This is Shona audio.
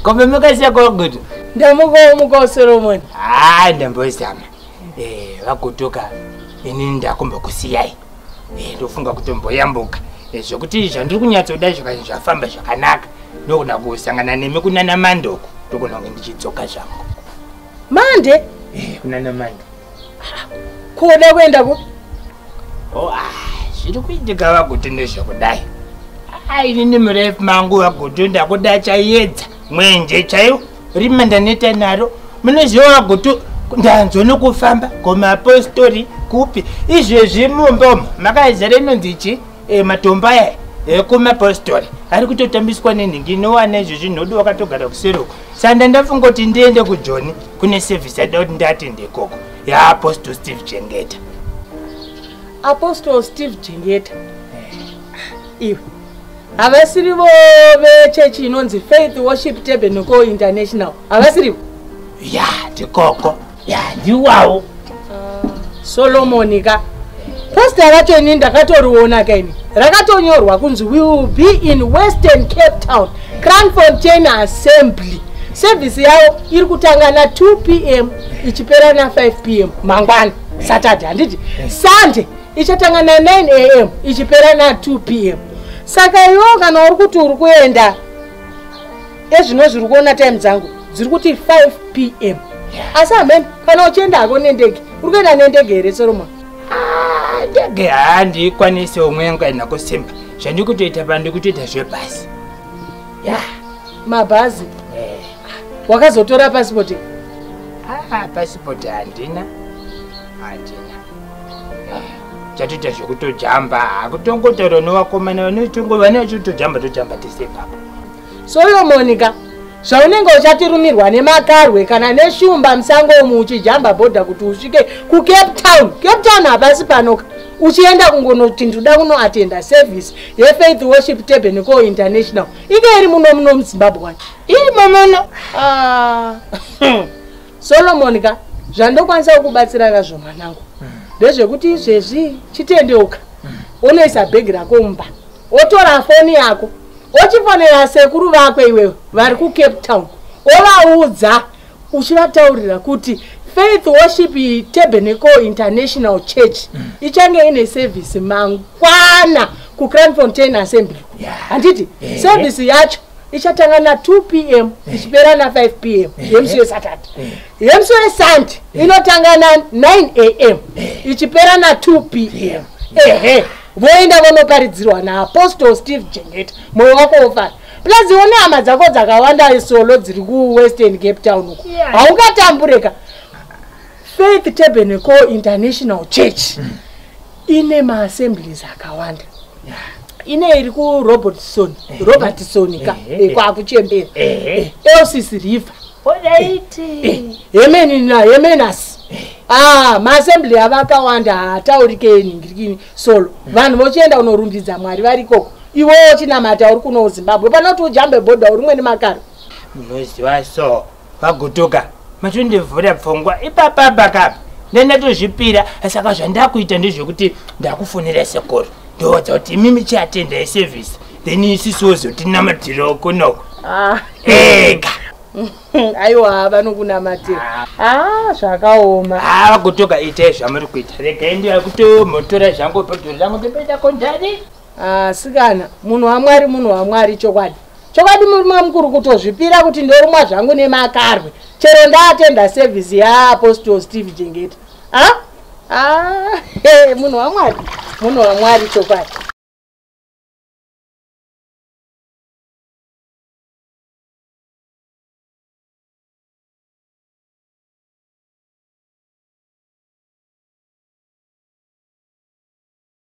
Kombe mukasiya kwa Gutu. Ndamuko Solomon. Ndambozama. Vakutoka ini ndakumbokusiyai. Ndofunga kutomboyambuka. Zvokuti zvandiri kunyatsoda zvafamba zvakanaka. Ndokuna kusangana nemi kunana Mandoko. Ndokuna ndichidzoka zvangu. Mande? Kunana Mande. Kuda kuenda ku? Zviri kuitika Vagutu ndezvokudai. Inini murefu mangu Vagutu ndakuda chaiyedza. Mwenje chaiwo rima ndaneta naro. Munoziva Vagutu ndanzo nokufamba kumapostori kupi. Izvezvi mumbomo makaizara inonzi chi matombo aya kumapostori ari kutotambiswa nenhingi inowana izvezvi nhodo wakatogara kuseri uko. Sanda ndafunga kuti ndiende kuJoni kune service ada kuti ndatende ikoko yaApostle Steve Jengeta. Apostle Steve Jengeta. Iwe havasirivo vechechi inonzi Faith Worship Tabernacle International. Havasirivo? Ya, tikoko. Ya, ndiwawo. Solomon ka. Posta racho ini ndakatoriona kaini. Rakatonyorwa kunzi we will be in Western Cape Town, Cranfontaine Assembly. Service yao iri kutanga na 2 p.m. ichipera na 5 p.m. mangwana. Saturday handiti. Sunday ichatanga na 9 a.m. ichipera na 2 p.m. Saka iwo kana uri kuti uri kuenda ezvino zviri kuona time dzangu dziri kuti 5 p.m. Asi amen kana uchiendako nendege uri kuenda nendege here Solomon? Ndege handikwanise umwe ngaina kusimba. Zvandiri kutoita pandi kutoita zvebhasi. Ya. Mabhazi? Wakazotora passport? Passport handina. Chatoita zvekutojamba akutongotoro novakomana vane vachitojamba tojamba tese ipapo. Solomon ka zvaunenge uchatirumirwa nemakarwe kana neshumba musango umu uchijamba bhodha kuti usvike kuCape Town. Cape Town hapasi panoka uchienda kungonoti ndoda kunoatenda service yeFaith Worship Tabernacle International. Ike iri muno muZimbabwe. Iri muno. Solomon ka zvandokwanisa kukubatsira nazvo mwanangu ndezvekuti izvezvi chitendeuka unoisa bhegi rako mumba otora foni yako ochifonera sekuru vako iwewe vari kuCape Town ovaudza uchivataurira kuti Faith Worship Tabernacle International Church ichange ine service mangwana kuCranfontaine Assembly. Handiti service yacho ichatanga na 2 p.m. ichipera na 5 p.m. yemusi weSaturday. Yemusi weSunday inotanga na 9 a.m. ichipera na 2 p.m. Voenda vonoparidzirwa naApostle Steve Jengeta moyo wako ofara. Plus ione hama dzako dzakawanda isolo dziri kuWestern Cape Town uko. Haungatambureka. Faith Tabernacle International Church ine maassemblies akawanda. Ine iri ku Robertson ka kwa kuchembera LCC River Yemenas maassembly avakawanda ataurike ningirikini solo vanhu vochienda unorumbidza Mwari vari ikoko iwo chinamata uri kuno Zimbabwe panoti ujambe bhodha uri mwene makaro munoziva so Vagutuka matondivhura pfungwa ipapapakapa ndendatozvipira. Saka zvandakuita ndezvekuti ndakufonera sekuru ndoudza kuti mimi chiatenda service then isisiwo zotinamatira kunoko. Ega aiwa vanokunamatira zvakaoma. Vagutuka itai zvamuri kuita regai ndiya kutomotora zvangu bhodhoro rangu ndopenda kondani. Sikana munhu waMwari chokwadi muri mukuru kutozvipira kuti ndorumwa zvangu nemakarwe chero ndaatenda service yaApostle Steve Jengeta. Munhu waMwari chokwadi.